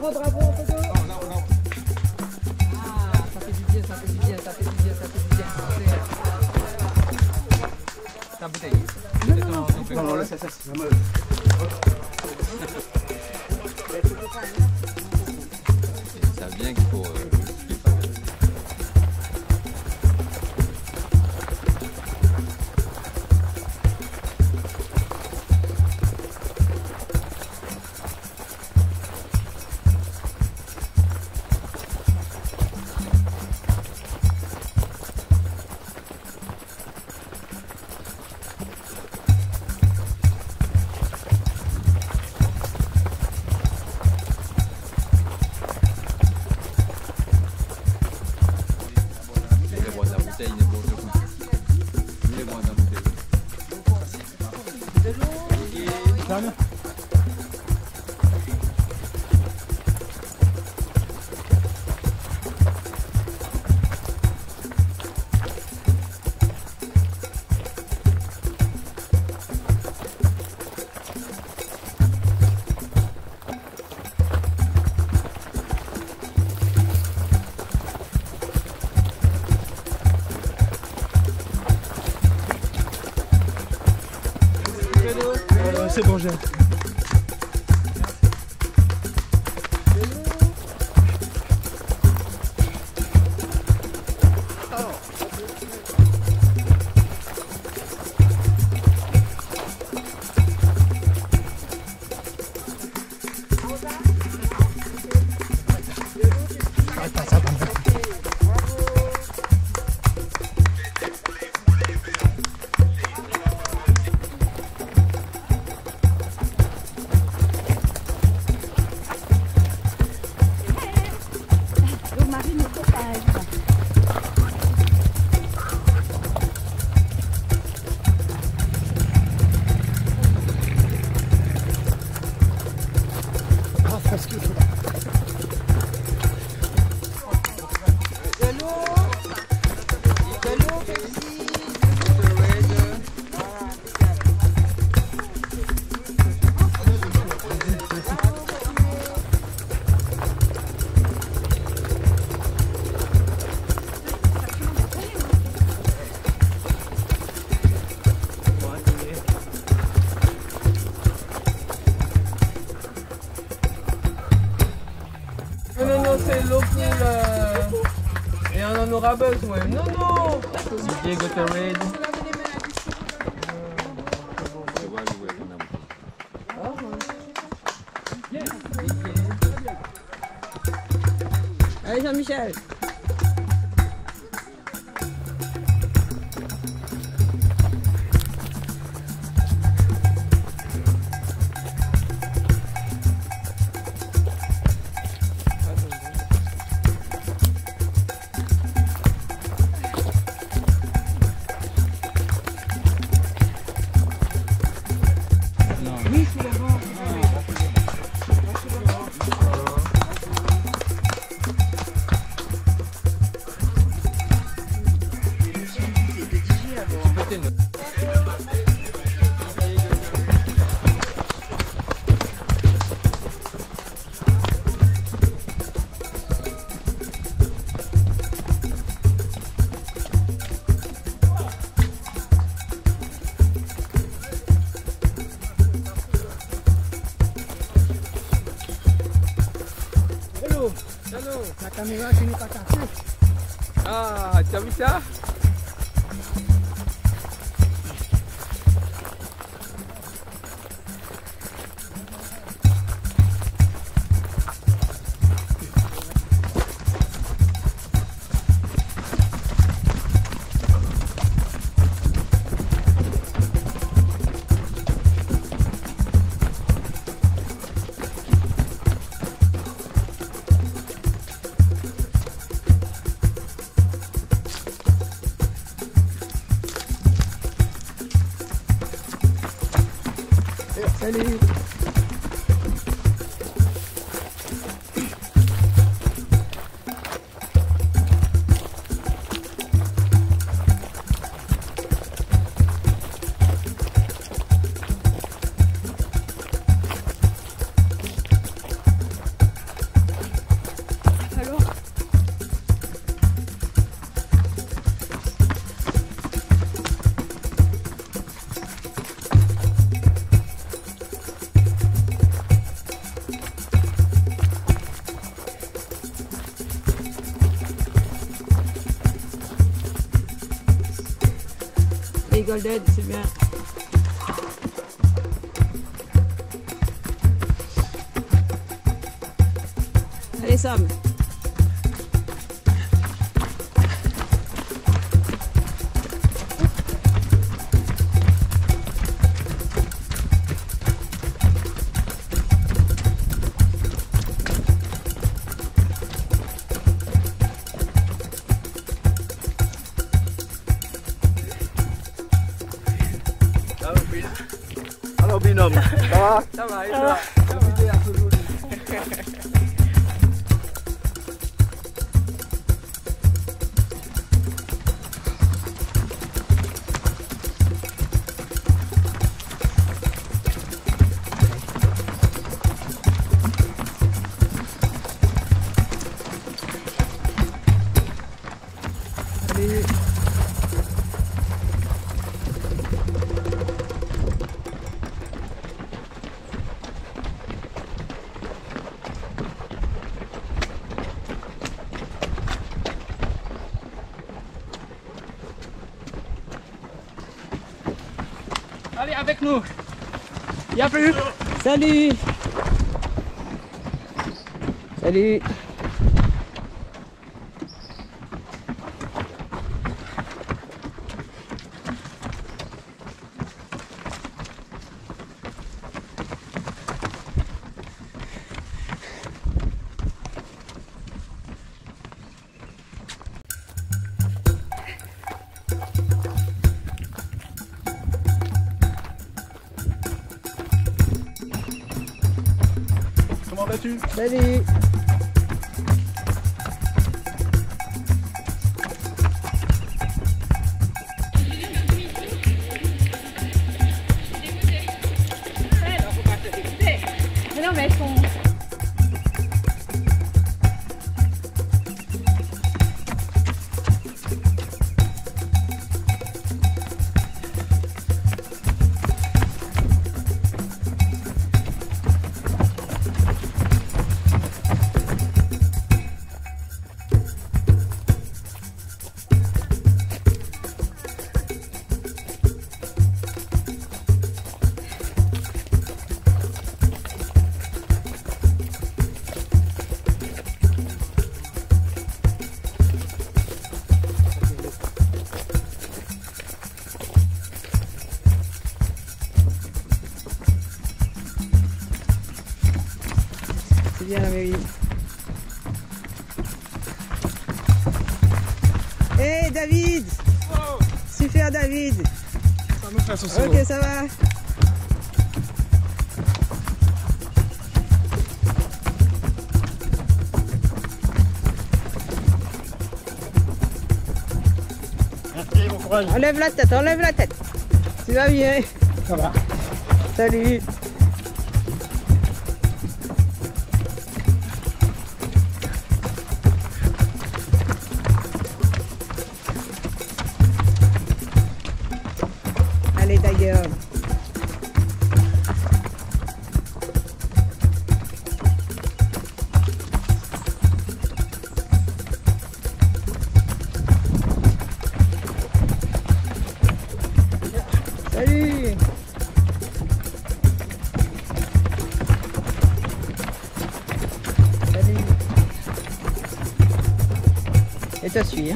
Bravo, bravo, Antonio. Ah, ça fait du bien, ça fait du bien, ça fait du bien, ça fait du bien. Ta bouteille. Non, là, ça, c'est vraiment... Ça vient qu'il faut... C'est bon, j'ai. C'est l'eau pour et on en aura besoin. Non, non. Didier Gatorade. Allez Jean-Michel. La caméra qui n'est pas cassée. Ah, tu as vu ça? Salut. Golden, c'est bien. Allez Sam. Alors binôme, ça va? Ça va, et toi? Ça va bien, aujourd'hui. Allez. Allez, avec nous. Il n'y a plus. Salut. Salut. Comment vas-tu? Salut. Mais non, mais elles sont... C'est bien la mairie. Hey David. Super David. Ça me fait ce Ok, ça va. Merci, bon courage. Enlève la tête, enlève la tête. Tu vas bien. Ça va. Salut. Allez d'ailleurs. Salut. Salut. Et toi suis, hein.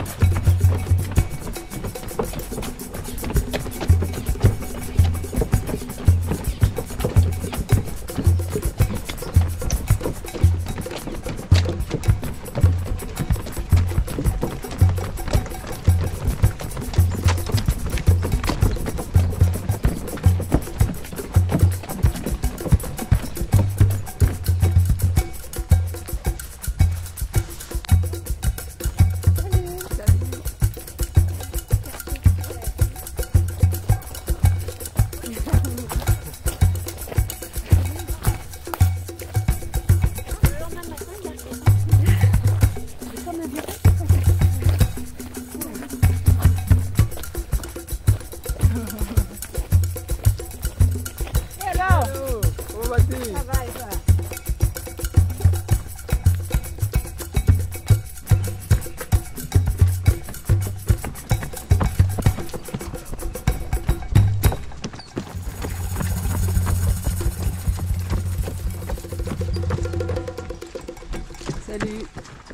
Salut.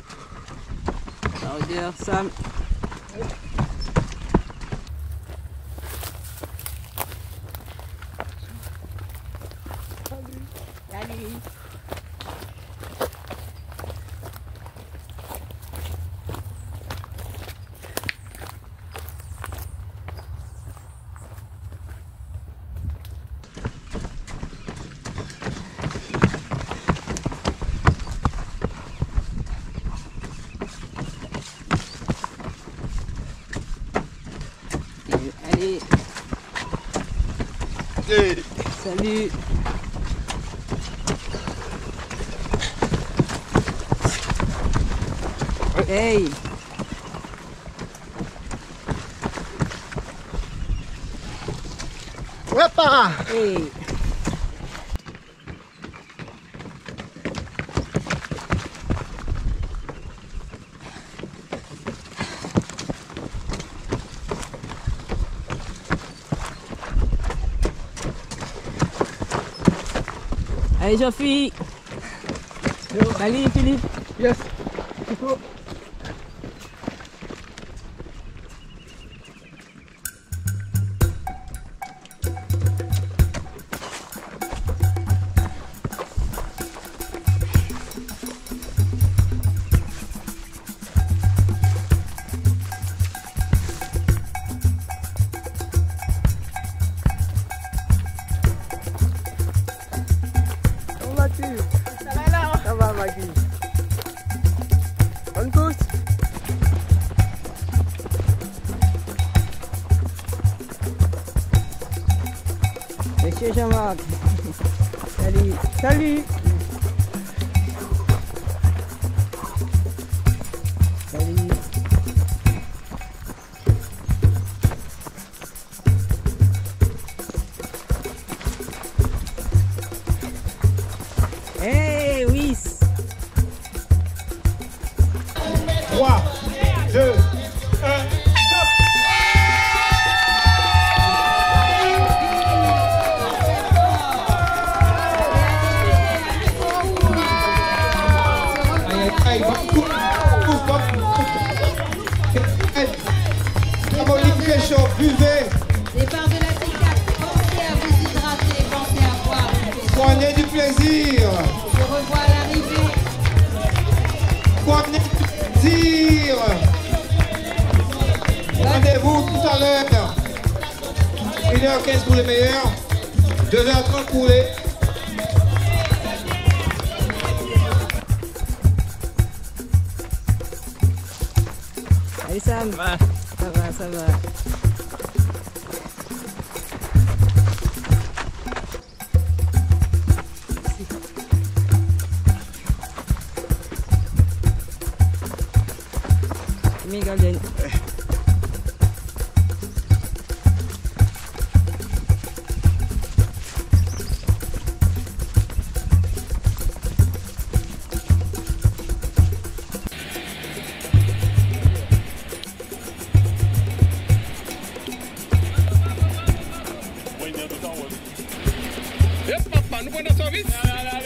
Regarde Sam. Salut. Allez, Hey. salut. Hey. Wepa. Hey. Allez Jean-Philippe. Salut Philippe. Yes. Comment vas-tu? Ça va là? Ça va Maggie. On tous. Monsieur Jean-Marc. Salut. Salut. Salut. Hey, oui. 3, 2, 1. Buvez, Départ de la C4, pensez à vous hydrater, pensez à boire. prenez du plaisir, On se revoit à l'arrivée. prenez du plaisir. Rendez-vous tout à l'heure. 1h15 pour les meilleurs, 2h30 pour les... Allez Sam. Ça va, ça va. Mégalienne. Yes, papa, nous prenons service.